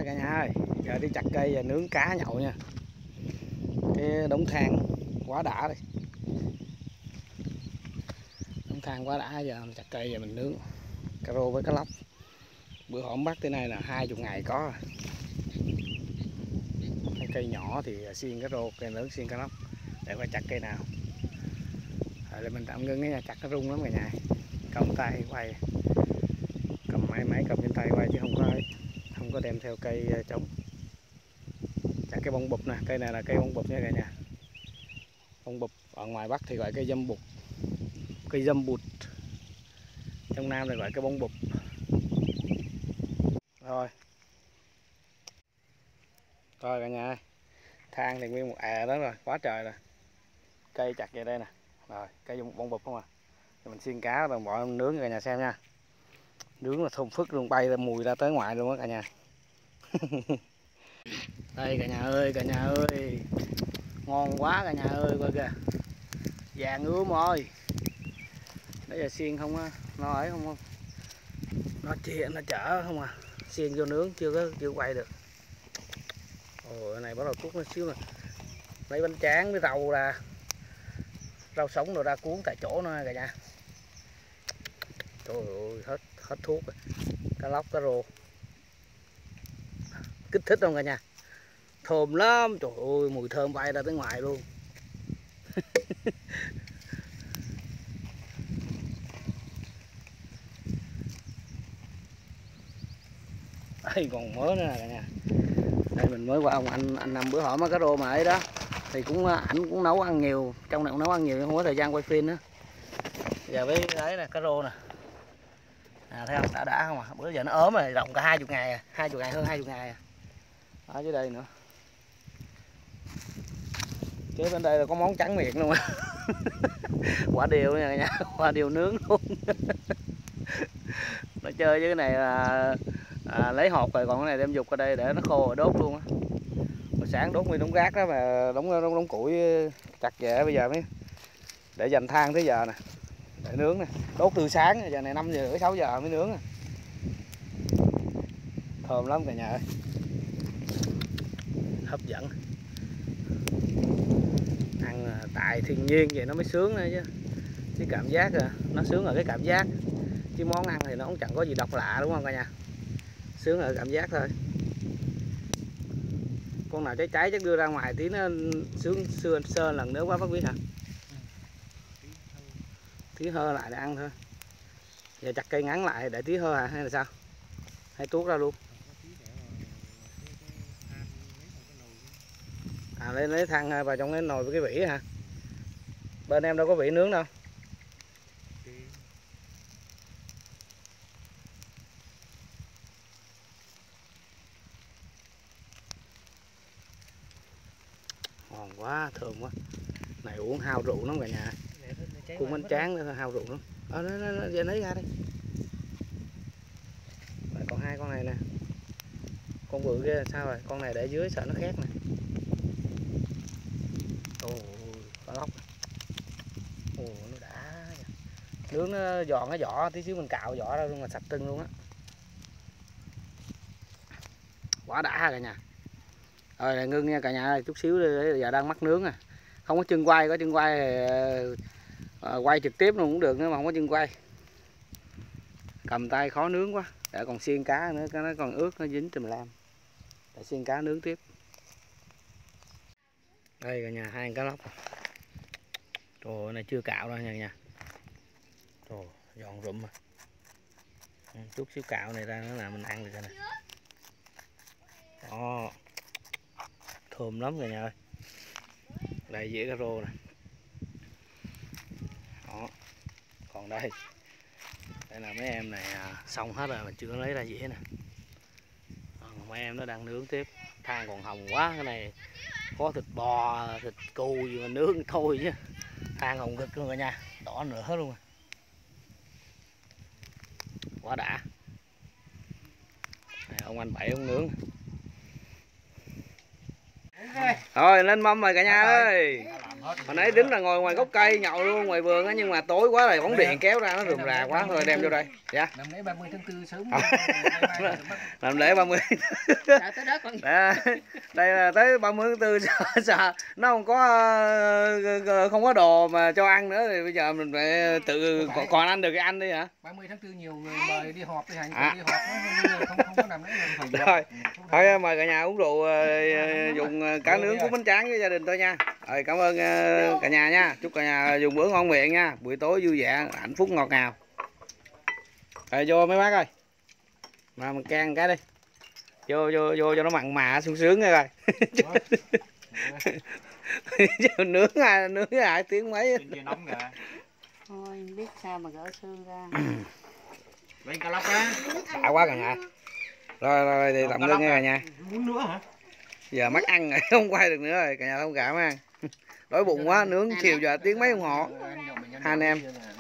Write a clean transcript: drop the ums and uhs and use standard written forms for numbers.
cả nhà ơi, giờ đi chặt cây và nướng cá nhậu nha. Cái đống than quá đã đây, đống than quá đã, giờ mình chặt cây và mình nướng cá rô với cá lóc. Bữa hổm bắt tới nay là 20 ngày có. Cây nhỏ thì xiên cá rô, cây lớn xiên cá lóc. Để coi chặt cây nào. Rồi mình tạm ngưng cái nhà, chặt nó rung lắm cả nhà. Cầm tay quay, cầm máy cầm trên tay quay chứ không có đem theo cây trống. Chặt cái bông bụp nè, cây này là cây bông bụp nha cả nhà. Bông bụp ở ngoài Bắc thì gọi cây dâm bụt, cây dâm bụt. Trong Nam thì gọi cây bông bụp. Rồi cả nhà ơi, than thì nguyên một đó rồi, quá trời rồi. Cây chặt về đây nè, rồi cây bông bụp không à. Thì mình xiên cá rồi bỏ nướng cho cả nhà xem nha. Nướng là thơm phức luôn, bay ra mùi ra tới ngoài luôn á cả nhà. Đây cả nhà ơi, ngon quá cả nhà ơi, coi kìa, vàng ươm ơi. Nãy giờ xiên không á, nó ấy không, nó chia nó chở không à, xiên vô nướng chưa quay được. Ồ, cái này bắt đầu cuốc nó xíu nè, lấy bánh tráng với rau ra, rau sống rồi ra cuốn tại chỗ nó cả nhà. Trời ơi, hết thuốc rồi. Cá lóc cá rô kích thích không cả nhà, thơm lắm, trời ơi mùi thơm bay ra tới ngoài luôn. Đây còn mớ nữa nè cả nhà. Đây mình mới qua ông anh Năm bữa hổm cá rô mà ấy đó, thì ảnh cũng nấu ăn nhiều, trong này cũng nấu ăn nhiều nhưng không có thời gian quay phim nữa. Giờ với đấy nè, cá rô nè, thấy không, đã không à. Bữa giờ nó ốm rồi, rộng cả 20 ngày à, 20 ngày hơn 20 ngày à. Ở dưới đây nữa, kế bên đây là có món trắng miệng luôn á. Quả điều nha cả nhà, quả điều nướng luôn. Nó chơi với cái này là lấy hột rồi, còn cái này đem dục qua đây để nó khô rồi đốt luôn á. Hồi sáng đốt nguyên đống rác đó mà, đống củi chặt về bây giờ mới để dành than tới giờ nè, để nướng nè. Đốt từ sáng, giờ này 5 giờ rưỡi 6 giờ mới nướng nè. Thơm lắm cả nhà ơi, hấp dẫn. Ăn tại thiên nhiên vậy nó mới sướng nữa chứ. Cái cảm giác nó sướng ở cái cảm giác, chứ món ăn thì nó cũng chẳng có gì độc lạ đúng không cả nhà. Sướng ở cảm giác thôi. Con nào cháy chắc đưa ra ngoài tí nó sướng sơn lần nữa quá bác biết hả? Tí hơ lại để ăn thôi. Giờ chặt cây ngắn lại để tí hơ hả hay là sao? Hay tuốt ra luôn? À lấy than vào trong cái nồi với cái vỉ hả? Bên em đâu có vỉ nướng đâu. Ngon quá, thơm quá. Này uống hao rượu lắm cả nhà. Cuốn bánh tráng nữa hao rượu lắm. Nó lấy ra đây. Rồi còn hai con này nè. Con bự kia sao rồi? Con này để dưới sợ nó khét nè. Ồ, cá lóc. Ồ, nó đã. Nướng nó giòn cái vỏ, tí xíu mình cạo vỏ ra luôn là sạch tưng luôn á. Quá đã cả nhà. Rồi là ngưng nha cả nhà ơi, chút xíu đi, giờ đang mắc nướng à. Không có chân quay, có chân quay thì quay trực tiếp luôn cũng được nữa mà không có chân quay. Cầm tay khó nướng quá. Để còn xiên cá nữa, nó còn ướt nó dính tùm lam. Để xiên cá nướng tiếp. Đây cả nhà, hai con cá lóc. Trời này chưa cạo đâu nha cả nhà. Trời, giòn rụm mà. Chút xíu cạo này ra nữa là mình ăn được rồi nè. Đó. Thơm lắm cả nhà ơi. Đây dĩa cá rô nè. Đó. Còn đây là mấy em này xong hết rồi, mình chưa lấy ra dĩa nè. Mấy em nó đang nướng tiếp. Than còn hồng quá, cái này có thịt bò, thịt cừu gì mà nướng thôi chứ. Than hồng rực luôn cả nhà, đỏ nửa hết luôn. Quá đã. Này, ông anh Bảy ông nướng. Rồi lên mâm rồi cả nhà ơi. Hồi nãy tính là ngồi ngoài gốc cây nhậu luôn ngoài vườn á, nhưng mà tối quá rồi bóng điện kéo ra nó rườm rà quá thôi đem vô đây. Dạ. Làm lễ 30 tháng 4 sớm. Làm lễ 30. Đây là tới 30 tháng 4 sợ nó không có đồ mà cho ăn nữa thì bây giờ mình phải tự còn ăn được cái ăn đi hả? 30 tháng 4 nhiều người mời đi họp đi hành đi họp không có làm lễ rồi. Thôi mời cả nhà uống rượu dùng cá nướng cuốn bánh tráng với gia đình tôi nha. Rồi cảm ơn cả nhà nha. Chúc cả nhà dùng bữa ngon miệng nha. Buổi tối vui vẻ, hạnh phúc ngọt ngào. Rồi vô mấy bác ơi. Mà mình can cái đi. Vô cho nó mặn mà sung sướng nghe coi. nướng 2 tiếng mấy. Nóng kìa. Thôi biết sao mà gỡ xương ra. Lấy cá lóc á. Đã quá cả nhà. Rồi thì tạm ngưng nghe cả nhà. Muốn nữa hả? Giờ mắc ăn rồi không quay được nữa rồi, cả nhà thông cảm ha. Đói bụng quá, nướng chiều giờ tiếng mấy đồng hồ. Hai anh em.